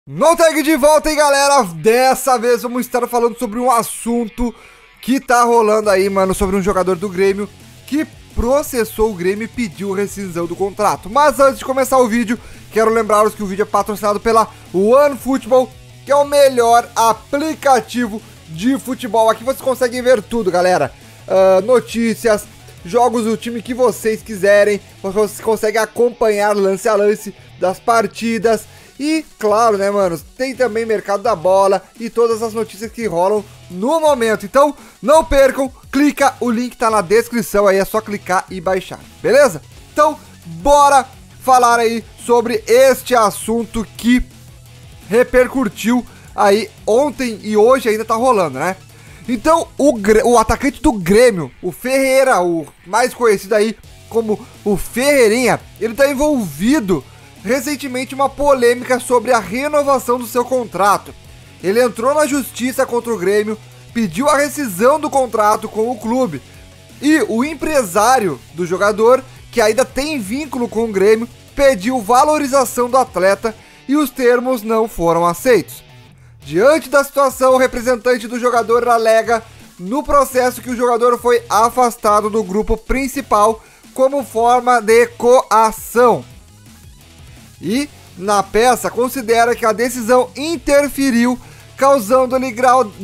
No Tag de volta, hein, galera? Dessa vez vamos estar falando sobre um assunto que tá rolando aí, mano, sobre um jogador do Grêmio que processou o Grêmio e pediu rescisão do contrato. Mas antes de começar o vídeo, quero lembrá-los que o vídeo é patrocinado pela OneFootball, que é o melhor aplicativo de futebol. Aqui vocês conseguem ver tudo, galera. Notícias, jogos do time que vocês quiserem. Você consegue acompanhar lance a lance das partidas. E, claro, né, mano, tem também mercado da bola e todas as notícias que rolam no momento. Então, não percam, clica, o link tá na descrição aí, é só clicar e baixar, beleza? Então, bora falar aí sobre este assunto que repercutiu aí ontem e hoje ainda tá rolando, né? Então, o atacante do Grêmio, o Ferreira, o mais conhecido aí como o Ferreirinha, ele tá envolvido recentemente uma polêmica sobre a renovação do seu contrato. Ele entrou na justiça contra o Grêmio, pediu a rescisão do contrato com o clube. E o empresário do jogador, que ainda tem vínculo com o Grêmio, pediu valorização do atleta e os termos não foram aceitos. Diante da situação, o representante do jogador alega no processo que o jogador foi afastado do grupo principal como forma de coação. E, na peça, considera que a decisão interferiu, causando-lhe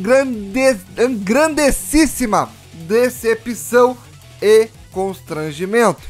grandessíssima decepção e constrangimento.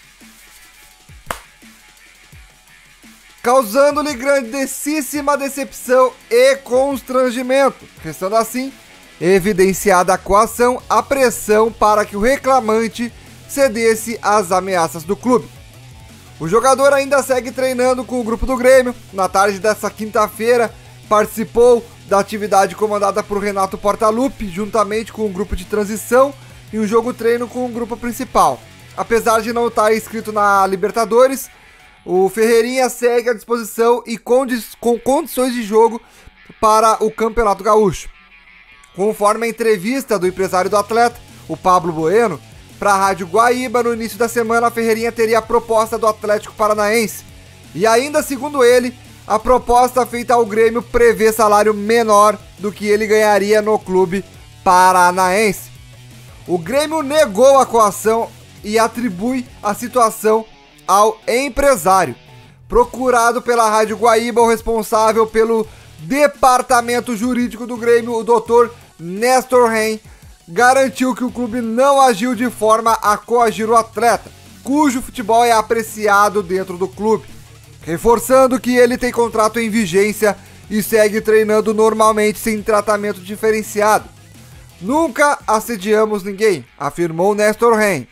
Causando-lhe grandessíssima decepção e constrangimento, restando assim evidenciada a coação, a pressão para que o reclamante cedesse às ameaças do clube. O jogador ainda segue treinando com o grupo do Grêmio. Na tarde dessa quinta-feira, participou da atividade comandada por Renato Portaluppi, juntamente com o grupo de transição e um jogo-treino com o grupo principal. Apesar de não estar inscrito na Libertadores, o Ferreirinha segue à disposição e com condições de jogo para o Campeonato Gaúcho. Conforme a entrevista do empresário do atleta, o Pablo Bueno, para a Rádio Guaíba, no início da semana, a Ferreirinha teria a proposta do Atlético Paranaense. E ainda, segundo ele, a proposta feita ao Grêmio prevê salário menor do que ele ganharia no clube paranaense. O Grêmio negou a coação e atribui a situação ao empresário. Procurado pela Rádio Guaíba, o responsável pelo departamento jurídico do Grêmio, o Dr. Nestor Rein, garantiu que o clube não agiu de forma a coagir o atleta, cujo futebol é apreciado dentro do clube, reforçando que ele tem contrato em vigência e segue treinando normalmente sem tratamento diferenciado. Nunca assediamos ninguém, afirmou Nestor Rein.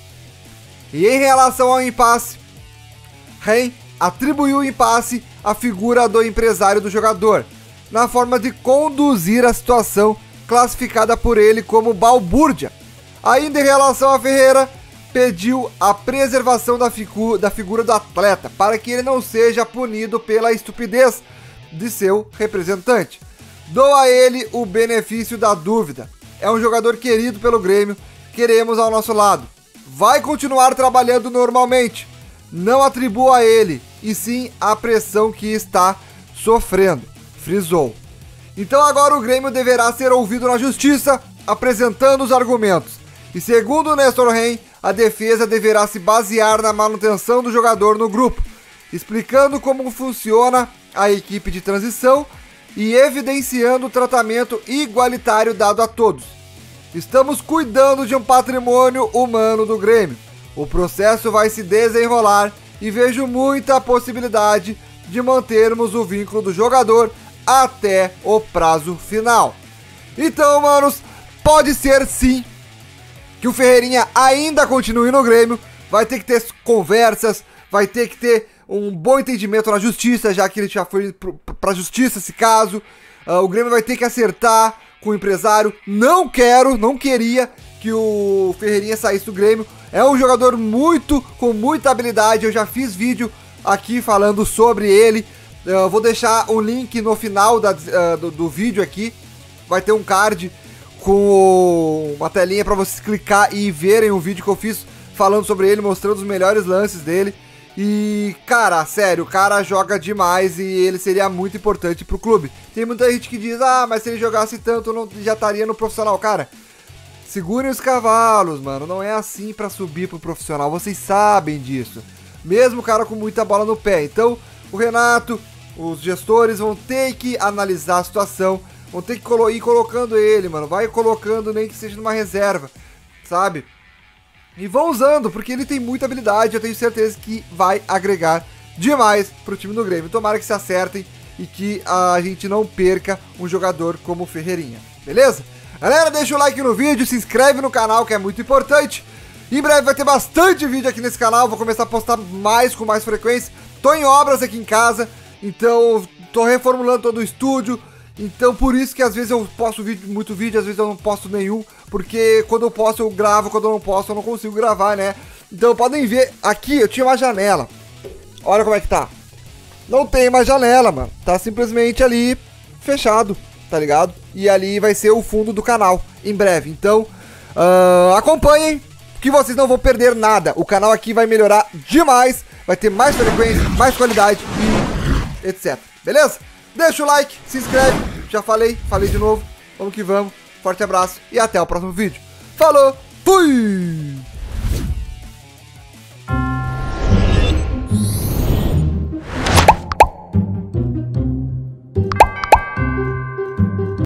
E em relação ao impasse, Rein atribuiu o impasse à figura do empresário do jogador, na forma de conduzir a situação classificada por ele como balbúrdia. Ainda em relação a Ferreira, pediu a preservação da figura do atleta, para que ele não seja punido pela estupidez de seu representante. Dou a ele o benefício da dúvida. É um jogador querido pelo Grêmio, queremos ao nosso lado. Vai continuar trabalhando normalmente. Não atribua a ele, e sim a pressão que está sofrendo, frisou. Então agora o Grêmio deverá ser ouvido na justiça, apresentando os argumentos. E segundo o Nestor Rein, a defesa deverá se basear na manutenção do jogador no grupo, explicando como funciona a equipe de transição e evidenciando o tratamento igualitário dado a todos. Estamos cuidando de um patrimônio humano do Grêmio. O processo vai se desenrolar e vejo muita possibilidade de mantermos o vínculo do jogador até o prazo final. Então, manos, pode ser sim que o Ferreirinha ainda continue no Grêmio. Vai ter que ter conversas, vai ter que ter um bom entendimento na justiça, já que ele já foi pra justiça esse caso. O Grêmio vai ter que acertar com o empresário. Não queria que o Ferreirinha saísse do Grêmio. É um jogador com muita habilidade. Eu já fiz vídeo aqui falando sobre ele. Eu vou deixar o link no final do vídeo aqui. Vai ter um card com uma telinha para vocês clicar e verem o vídeo que eu fiz falando sobre ele, mostrando os melhores lances dele. E, cara, sério, o cara joga demais e ele seria muito importante pro clube. Tem muita gente que diz, ah, mas se ele jogasse tanto, não, já estaria no profissional. Cara, segurem os cavalos, mano. Não é assim pra subir pro profissional. Vocês sabem disso. Mesmo o cara com muita bola no pé. Então, o Renato, os gestores vão ter que analisar a situação. Vão ter que ir colocando ele, mano. Vai colocando, nem que seja numa reserva, sabe? E vão usando, porque ele tem muita habilidade. Eu tenho certeza que vai agregar demais pro time do Grêmio. Tomara que se acertem e que a gente não perca um jogador como o Ferreirinha. Beleza? Galera, deixa o like no vídeo, se inscreve no canal, que é muito importante. Em breve vai ter bastante vídeo aqui nesse canal. Vou começar a postar com mais frequência. Tô em obras aqui em casa, então tô reformulando todo o estúdio. Então por isso que às vezes eu posto muito vídeo, às vezes eu não posto nenhum. Porque quando eu posto eu gravo, quando eu não posto eu não consigo gravar, né? Então podem ver, aqui eu tinha uma janela. Olha como é que tá. Não tem mais janela, mano. Tá simplesmente ali fechado, tá ligado? E ali vai ser o fundo do canal em breve. Então acompanhem, que vocês não vão perder nada. O canal aqui vai melhorar demais. Vai ter mais frequência, mais qualidade e etc. Beleza? Deixa o like, se inscreve. Já falei de novo. Vamos que vamos. Forte abraço e até o próximo vídeo. Falou, fui!